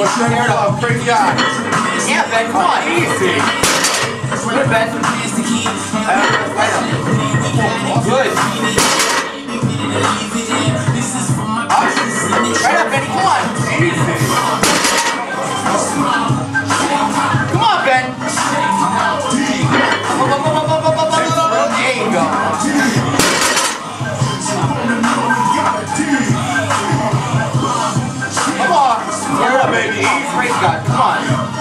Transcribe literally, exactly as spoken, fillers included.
We're scared of crazy eyes. Yeah, Ben, come on. Easy. Good, Ben. Uh, right up. Good. Up. Right up, Benny. Come on. Easy. Come on, Ben. There you go. Come on. Come on, baby. Praise God. Come on.